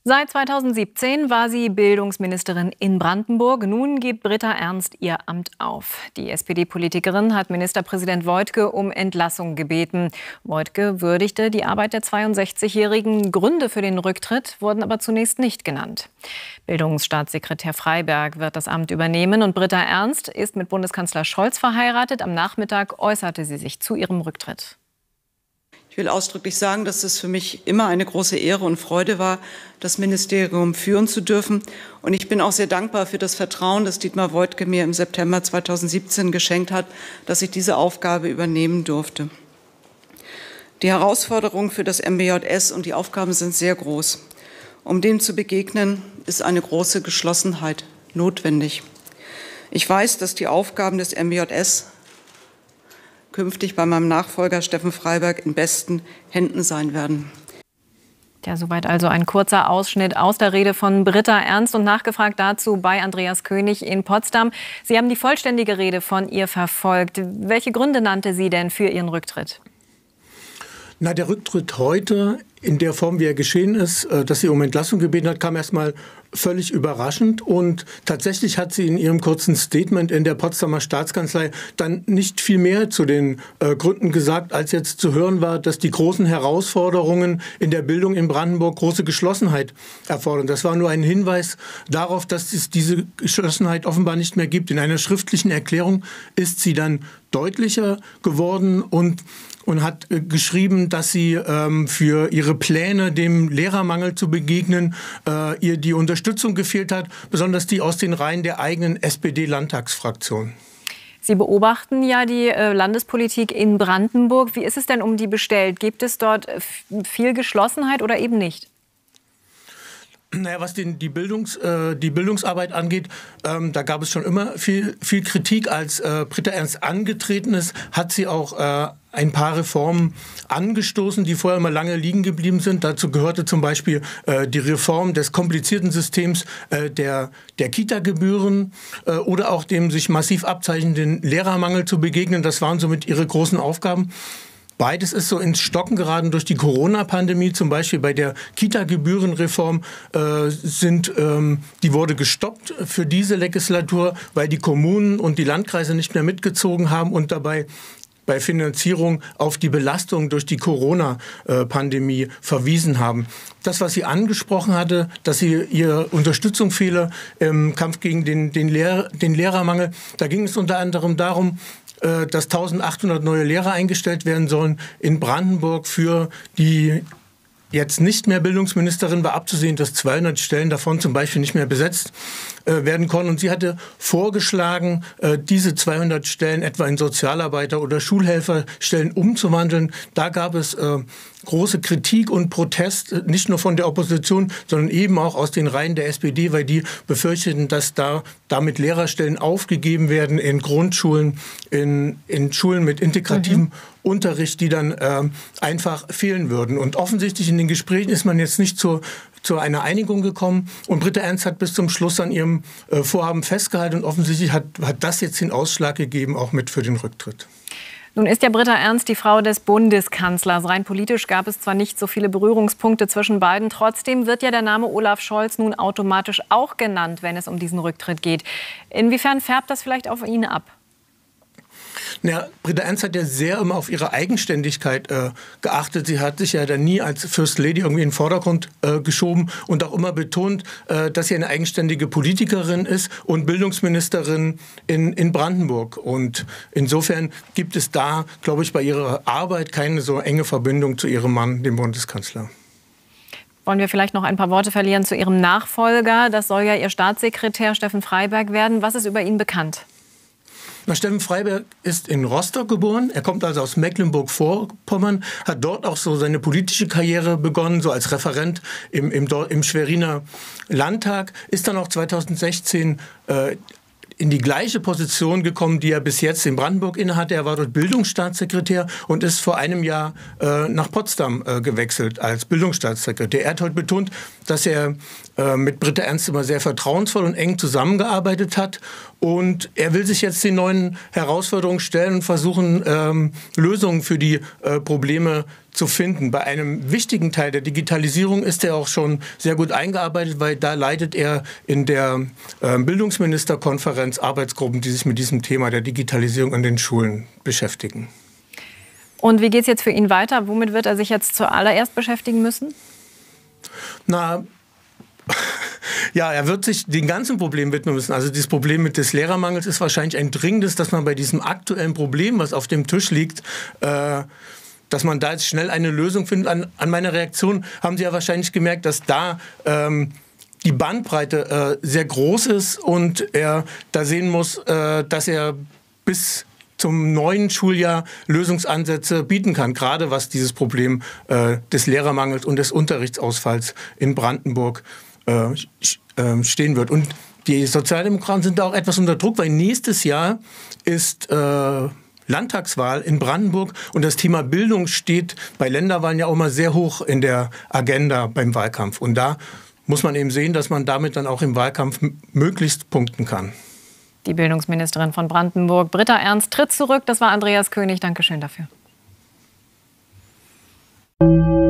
Seit 2017 war sie Bildungsministerin in Brandenburg. Nun gibt Britta Ernst ihr Amt auf. Die SPD-Politikerin hat Ministerpräsident Woidke um Entlassung gebeten. Woidke würdigte die Arbeit der 62-Jährigen. Gründe für den Rücktritt wurden aber zunächst nicht genannt. Bildungsstaatssekretär Freiberg wird das Amt übernehmen und Britta Ernst ist mit Bundeskanzler Scholz verheiratet. Am Nachmittag äußerte sie sich zu ihrem Rücktritt. Ich will ausdrücklich sagen, dass es für mich immer eine große Ehre und Freude war, das Ministerium führen zu dürfen. Und ich bin auch sehr dankbar für das Vertrauen, das Dietmar Woidke mir im September 2017 geschenkt hat, dass ich diese Aufgabe übernehmen durfte. Die Herausforderungen für das MBJS und die Aufgaben sind sehr groß. Um dem zu begegnen, ist eine große Geschlossenheit notwendig. Ich weiß, dass die Aufgaben des MBJS künftig bei meinem Nachfolger Steffen Freiberg in besten Händen sein werden. Ja, soweit also ein kurzer Ausschnitt aus der Rede von Britta Ernst und nachgefragt dazu bei Andreas König in Potsdam. Sie haben die vollständige Rede von ihr verfolgt. Welche Gründe nannte sie denn für ihren Rücktritt? Na, der Rücktritt heute in der Form, wie er geschehen ist, dass sie um Entlassung gebeten hat, kam erstmal völlig überraschend. Und tatsächlich hat sie in ihrem kurzen Statement in der Potsdamer Staatskanzlei dann nicht viel mehr zu den Gründen gesagt, als jetzt zu hören war, dass die großen Herausforderungen in der Bildung in Brandenburg große Geschlossenheit erfordern. Das war nur ein Hinweis darauf, dass es diese Geschlossenheit offenbar nicht mehr gibt. In einer schriftlichen Erklärung ist sie dann deutlicher geworden und hat geschrieben, dass sie für ihre Pläne, dem Lehrermangel zu begegnen, ihr die Unterstützung gefehlt hat, besonders die aus den Reihen der eigenen SPD-Landtagsfraktion. Sie beobachten ja die Landespolitik in Brandenburg. Wie ist es denn um die bestellt? Gibt es dort viel Geschlossenheit oder eben nicht? Naja, was die Bildungsarbeit angeht, da gab es schon immer viel Kritik. Als Britta Ernst angetreten ist, hat sie auch ein paar Reformen angestoßen, die vorher immer lange liegen geblieben sind. Dazu gehörte zum Beispiel die Reform des komplizierten Systems der Kita-Gebühren oder auch dem sich massiv abzeichnenden Lehrermangel zu begegnen. Das waren somit ihre großen Aufgaben. Beides ist so ins Stocken geraten durch die Corona-Pandemie. Zum Beispiel bei der Kita-Gebührenreform die wurde gestoppt für diese Legislatur, weil die Kommunen und die Landkreise nicht mehr mitgezogen haben und dabei bei Finanzierung auf die Belastung durch die Corona-Pandemie verwiesen haben. Das, was sie angesprochen hatte, dass sie ihr Unterstützung fehle im Kampf gegen den Lehrermangel, da ging es unter anderem darum, dass 1800 neue Lehrer eingestellt werden sollen in Brandenburg. Für die jetzt nicht mehr Bildungsministerin war abzusehen, dass 200 Stellen davon zum Beispiel nicht mehr besetzt werden konnten. Und sie hatte vorgeschlagen, diese 200 Stellen etwa in Sozialarbeiter- oder Schulhelferstellen umzuwandeln. Da gab es große Kritik und Protest, nicht nur von der Opposition, sondern eben auch aus den Reihen der SPD, weil die befürchteten, dass damit Lehrerstellen aufgegeben werden in Grundschulen, in Schulen mit integrativem Unterricht, die dann einfach fehlen würden. Und offensichtlich in den Gesprächen ist man jetzt nicht zu einer Einigung gekommen. Und Britta Ernst hat bis zum Schluss an ihrem Vorhaben festgehalten. Und offensichtlich hat das jetzt den Ausschlag gegeben, auch mit für den Rücktritt. Nun ist ja Britta Ernst die Frau des Bundeskanzlers. Rein politisch gab es zwar nicht so viele Berührungspunkte zwischen beiden. Trotzdem wird ja der Name Olaf Scholz nun automatisch auch genannt, wenn es um diesen Rücktritt geht. Inwiefern färbt das vielleicht auf ihn ab? Ja, Britta Ernst hat ja sehr immer auf ihre Eigenständigkeit geachtet. Sie hat sich ja dann nie als First Lady irgendwie in den Vordergrund geschoben und auch immer betont, dass sie eine eigenständige Politikerin ist und Bildungsministerin in Brandenburg. Und insofern gibt es da, glaube ich, bei ihrer Arbeit keine so enge Verbindung zu ihrem Mann, dem Bundeskanzler. Wollen wir vielleicht noch ein paar Worte verlieren zu Ihrem Nachfolger? Das soll ja Ihr Staatssekretär Steffen Freiberg werden. Was ist über ihn bekannt? Steffen Freiberg ist in Rostock geboren. Er kommt also aus Mecklenburg-Vorpommern, hat dort auch so seine politische Karriere begonnen, so als Referent im Schweriner Landtag, ist dann auch 2016 in die gleiche Position gekommen, die er bis jetzt in Brandenburg innehatte. Er war dort Bildungsstaatssekretär und ist vor einem Jahr nach Potsdam gewechselt als Bildungsstaatssekretär. Er hat heute betont, dass er mit Britta Ernst immer sehr vertrauensvoll und eng zusammengearbeitet hat Und er will sich jetzt den neuen Herausforderungen stellen und versuchen, Lösungen für die Probleme zu finden. Bei einem wichtigen Teil der Digitalisierung ist er auch schon sehr gut eingearbeitet, weil da leitet er in der Bildungsministerkonferenz Arbeitsgruppen, die sich mit diesem Thema der Digitalisierung an den Schulen beschäftigen. Und wie geht es jetzt für ihn weiter? Womit wird er sich jetzt zuallererst beschäftigen müssen? Na, ja, er wird sich den ganzen Problemen widmen müssen. Also dieses Problem des Lehrermangels ist wahrscheinlich ein dringendes, dass man bei diesem aktuellen Problem, was auf dem Tisch liegt, dass man da jetzt schnell eine Lösung findet. An meiner Reaktion haben Sie ja wahrscheinlich gemerkt, dass da die Bandbreite sehr groß ist und er da sehen muss, dass er bis zum neuen Schuljahr Lösungsansätze bieten kann, gerade was dieses Problem des Lehrermangels und des Unterrichtsausfalls in Brandenburg stehen wird. Und die Sozialdemokraten sind da auch etwas unter Druck, weil nächstes Jahr ist Landtagswahl in Brandenburg und das Thema Bildung steht bei Länderwahlen ja auch mal sehr hoch in der Agenda beim Wahlkampf. Und da muss man eben sehen, dass man damit dann auch im Wahlkampf möglichst punkten kann. Die Bildungsministerin von Brandenburg, Britta Ernst, tritt zurück. Das war Andreas König. Dankeschön dafür.